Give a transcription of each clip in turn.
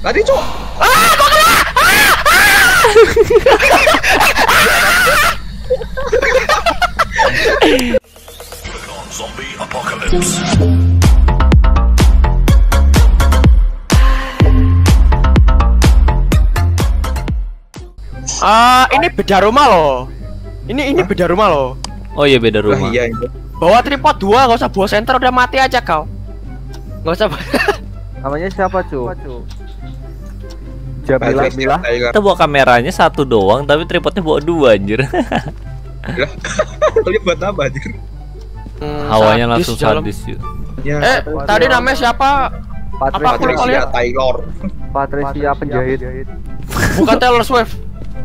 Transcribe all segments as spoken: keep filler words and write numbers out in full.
Tadi cok. Ah, gua kena. Zombie apocalypse. Ah, ini beda rumah loh. Ini ini beda rumah loh. Oh iya beda Lah rumah. iya itu. Bawa tripod dua, gak usah bawa senter, udah mati aja kau. Gak usah. Namanya siapa, Cu? Jamila Mila. Kita bawa kameranya satu doang, tapi tripodnya bawa dua anjir. Lah. Tapi buat apa anjir? Hmm, Hawanya sadis langsung dalam. sadis yuk. Ya. Eh, tadi namanya siapa? Apa aku lupa Patricia lihat? Taylor. Patricia penjahit. Bukan Taylor Swift.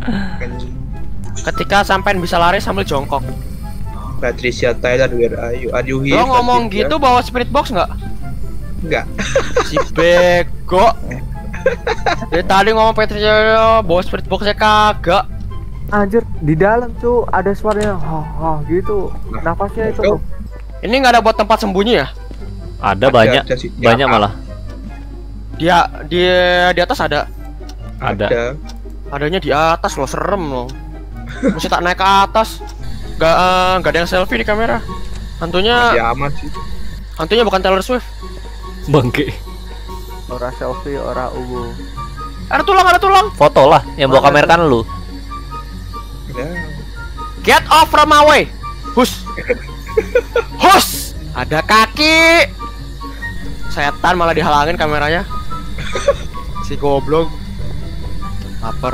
Ketika sampean bisa lari sambil jongkok. Patricia Taylor, where are you? Are you here? Lo ngomong Patricia? gitu bawa spirit box nggak? Enggak. Si bego. Dari tadi ngomong Patricia bawa spirit boxnya kagak. Anjir, di dalam, Cu, ada suaranya ha ha gitu. Nafasnya itu. Kau- Ini nggak ada buat tempat sembunyi ya? Ada Ada, banyak, ada sih. banyak Ya, malah. Dia di di atas ada. Ada. Ada. Adanya di atas loh, serem loh. Mesti tak naik ke atas. Gak eh, gak ada yang selfie di kamera. Hantunya Ya aman sih. hantunya bukan Taylor Swift. Bangke. Ora selfie, ora uwu. Ada tulang, ada tulang. Foto lah, yang bawa kamera kan lu. Ya. Get off from my way. Hus. Hus. Ada kaki. Setan malah dihalangin kameranya. Si goblok. Lapar.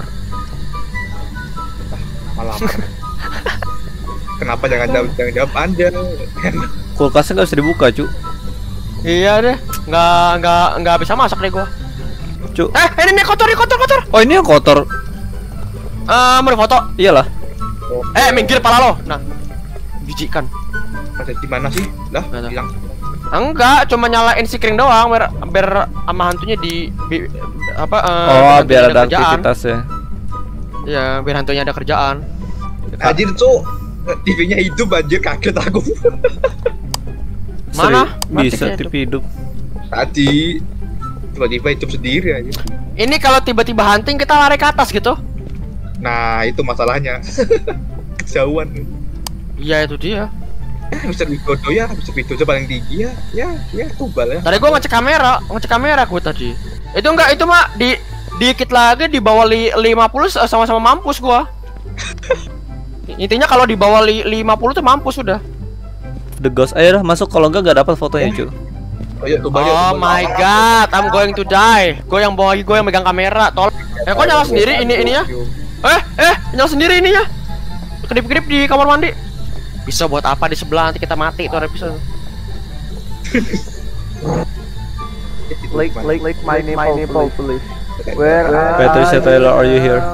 Malah. Kenapa jangan jawab jangan jawab Anda? Kulkasnya nggak bisa dibuka, cu. Iya deh. Nggak nggak nggak bisa masak deh gua. Cu. Eh, ini nih kotor, ini kotor, kotor. Oh ini yang kotor. Eh, mau foto. Iyalah. Eh, minggir pala lo. Nah. Jijikan. Ada di mana sih? Lah, Nggak tahu. hilang. Enggak, cuma nyalain si kring doang biar biar sama hantunya di, bi- apa eh, Oh hantunya biar ada kerjaan. aktivitasnya. Iya, biar hantunya ada kerjaan. Anjir, Cuk. T V-nya hidup anjir, kaget aku. Mana? Seri- Bisa Matinya T V hidup. Tadi tiba-tiba hidup sendiri aja. Ini kalau tiba-tiba hunting kita lari ke atas gitu. Nah, itu masalahnya. Kejauhan. Iya itu dia. Mister Widodo ya, Mister Widodo paling tinggi ya. Ya, ya tubal ya. Tadi gua ngecek kamera, ngecek kamera gua tadi. Itu enggak, itu mah di dikit lagi di bawah li, lima puluh eh, sama-sama mampus gua. Intinya kalau di bawah li, lima puluh tuh mampus sudah. The Ghost, ayo dah masuk kalau enggak gak dapat fotonya, cu. Oh, ya, tubal ya, Oh tubal. my god, I'm going to die. Gua yang bawa, gua yang megang kamera. Tol. Eh kok nyala sendiri ini ininya? Eh, eh, nyala sendiri ininya. Kedip-kedip di kamar mandi. Bisa buat apa di sebelah, nanti kita mati tuh episode. Like like like my name police. Where are Patricia Taylor, are you here?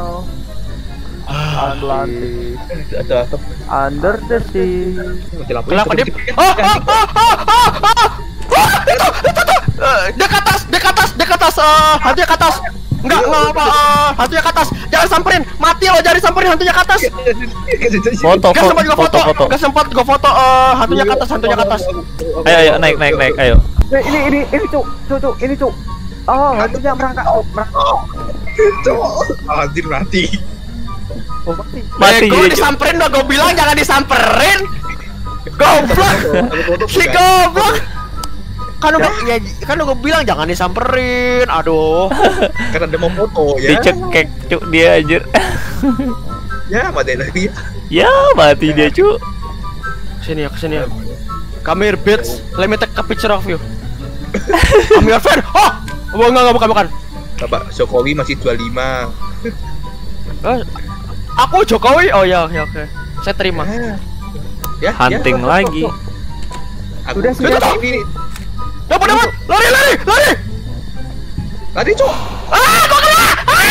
Atlantis. Ada atap. Under the sea. Kelap kedip. Oh, oh, oh, oh, oh, oh. Wah, itu, itu tuh. Eh, dia ke atas, dia ke atas, dia ke atas. Eh, hantunya ke atas. Enggak, enggak apa. eh, hantunya ke atas. Jangan samperin. Mati lo, jangan disamperin hantunya ke atas. Foto, Gak foto, sempat gua foto, foto. foto. Gak sempat gua foto eh, hantunya ke atas, hantunya ke atas. Ayo, ayo, naik, naik, naik, ayo. Eh, ini ini ini Cuk, Cuk, Cuk, ini Cuk. Oh, hantunya merangkak, oh, merangkak. Cuk, anjir mati. Oh, mati. Mati Gue dia, cu. disamperin udah gue bilang jangan disamperin. Goblok. Si goblok. Kan udah ya, kan udah gue bilang jangan disamperin. Aduh. Karena dia mau foto ya. Dicekek, cu, dia anjir. Ya, mati lagi. Ya, mati dia, cu. Sini ya, kesini ya. Come here, bitch. Let me take a picture of you. I'm your fan. Oh, oh enggak, enggak, bukan, bukan. Bapak Jokowi masih dua puluh lima. Eh, aku Jokowi. Oh ya, ya oke. Saya terima. Ya, Hunting ya. lagi. Aku Sudah, sudah. ini. Dapat, dapat. Lari, lari, lari. Tadi, Cuk. Ah, gua kena.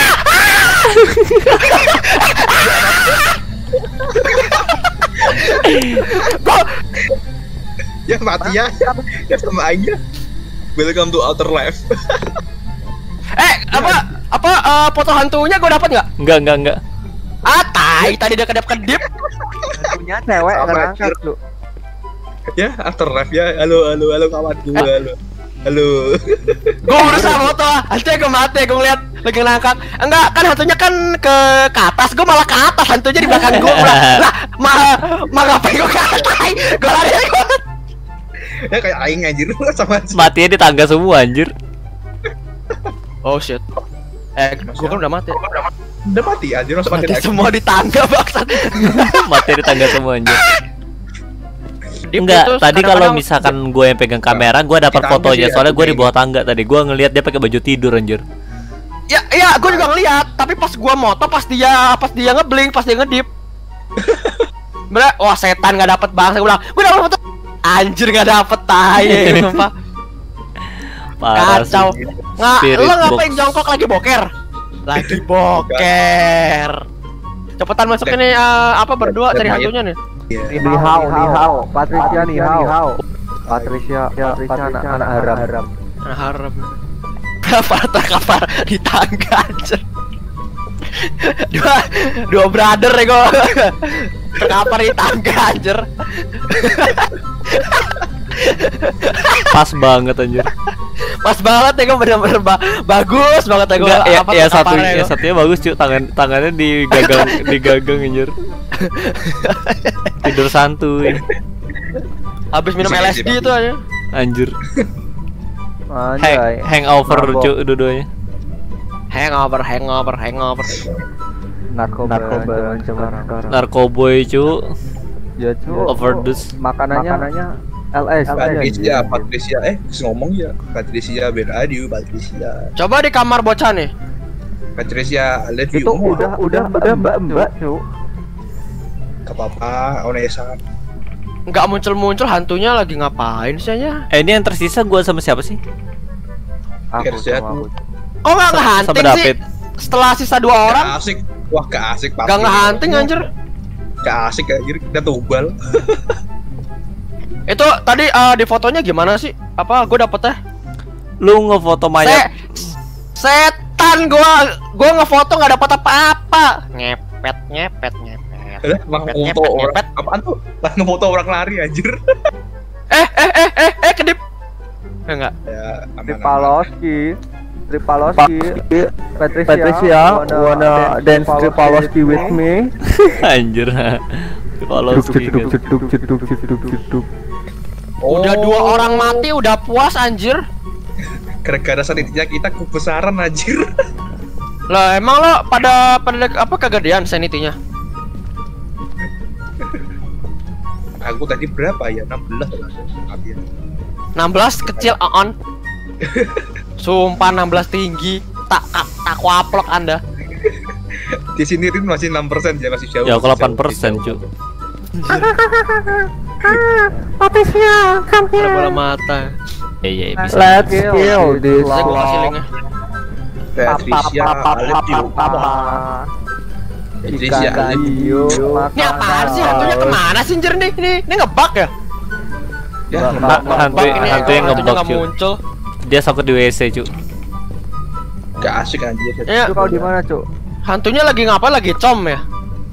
Gua Ya mati ya. Ya sama aja. Welcome to Outer Life. Eh, apa apa eh, foto hantunya gue dapat nggak? Enggak, enggak, enggak. Ah, tai, tadi dia kedap-kedip. Hantunya cewek Sama, ngerangkak, anjir. lu. Ya, After Life ya. Halo, halo, halo kawanku, halo. Halo. Gue berusaha foto, hantunya gue mati, gue ngeliat lagi ngangkat. Enggak, kan hantunya kan ke ke atas, gue malah ke atas, hantunya di belakang gue. Lah, mah mah ngapain gue ke atas? Gue lari gue. Ya kayak aing anjir sama Matinya di tangga semua anjir. Oh shit. Eh, gue kan udah mati. udah mati anjir, langsung mati Mati lagi. semua di tangga bangsat. Mati di tangga semua anjir. Dip Enggak, itu tadi kalau kadang-kadang- misalkan gue yang pegang kamera, gue dapat Di tangga fotonya. sih, Soalnya ya, gue di oke. bawah tangga tadi. Gue ngelihat dia pakai baju tidur anjir. Ya, iya, gue juga ngeliat. Tapi pas gua moto, pas dia, pas dia ngeblink, pas dia ngedip. Bener, wah setan nggak dapet bang. Saya bilang, gue dapet foto. Anjir nggak dapet tai, sumpah. Parah sih. Kacau. Nggak, Spirit lo ngapain box. jongkok lagi boker? Lagi boker. Cepetan masuk ini eh, apa berdua cari hantunya nih. Iya. Ni hao, ni hao. Patricia ni hao. Patricia, Patricia anak anak haram. Nah, harap. Kafar terkapar di tangga anjir. Dua dua brother ya gue. Terkapar di tangga anjir. Pas banget anjir. Pas banget ya gue bener-bener ba bagus banget ya gue. Enggak, ya, apa ya satu terkaparnya ya gua. satunya bagus cuy, tangan tangannya digagang digagang anjir. Tidur santuy Habis minum L S D itu aja. anjir. Hang, Anjay. hangover Mabok. cuy dua-duanya. Hangover, hangover, hangover. Narkoba, narkoba sekarang. Narkoboy cuy. Ya cu. Overdose. Makanannya, makanannya L S. Patricia, Patricia, eh terus ngomong ya Patricia Ben Adiu, Patricia, Coba di kamar bocah nih. Patricia, I love you. Itu udah, udah, udah mbak mbak cu. Gak apa-apa, Onesa. Nggak muncul-muncul hantunya lagi ngapain sih ya? Eh ini yang tersisa gua sama siapa sih? Aku Kerja sama aku. Kok nggak ngehunting Sama sih? David. Setelah sisa dua orang, Gak asik, wah gak asik nggak ngehunting anjir. Gak asik anjir, kita tubal. Itu tadi eh, di fotonya gimana sih? Apa gue dapetnya? Lu ngefoto Se mayat. setan gua gua ngefoto nggak dapat apa-apa. Ngepet ngepet ngepet. Lah, emang Ngepet, foto ngepet, orang, ngepet. apaan tuh? Lah ngefoto orang lari anjir. Eh eh eh eh eh kedip. Eh, enggak. Ya, aman-aman. Tripaloski. Tripaloski. Patricia, Patricia wanna dance Tripaloski with me? Anjir. Kalau Jeduk, jeduk, jeduk, jeduk, jeduk. Oh, Udah dua orang mati udah puas anjir. gara-gara sanitinya kita kebesaran anjir. Lah emang lo pada pada apa kegedean sanitinya? Aku tadi berapa ya? enam belas lah. Habis. enam belas kecil on. Sumpah enam belas tinggi. Tak tak, tak kuaplok Anda. Di sini Rin masih enam persen ya, masih jauh. ya aku masih delapan jauh, persen masih cuy. jauh. Bola bola mata. Iya iya bisa. Let's kill this Saya gua kasih love. linknya. Patricia, I love you. Patricia, I love you. Ini apaan sih hantunya kemana sih anjir nih? Nih, ini ngebug ya? Ya, Ha- hantu Bug ini hantu yang hantunya ngebug nggak cuy. muncul. Dia sakit di W C cuy. gak asik anjir. Ya, Itu kau di mana, Cuk? hantunya lagi ngapa? Lagi com ya?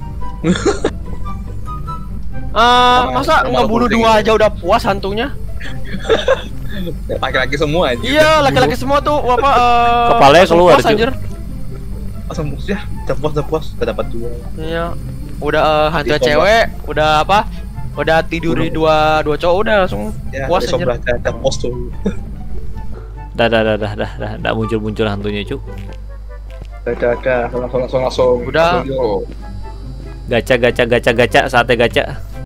Eh, masa Normal ngebunuh kucing dua itu. aja udah puas hantunya? Laki-laki semua anjir. Iya, laki-laki semua tuh apa eh Kepalanya langsung keluar, puas, Cuk. anjir. Langsung ya, udah puas, udah puas, udah dapat dua. Iya. Udah eh, hantu Di cewek, udah apa? Udah tiduri dua dua cowok udah langsung Ya, puas di anjir. sebelah ada, ada pos tuh. Dah dah dah dah dah dah dah muncul muncul hantunya cuy. Ada, ada, langsung, langsung, langsung. Udah. Langsung, yo. Gacha gacha gacha gacha saatnya gacha.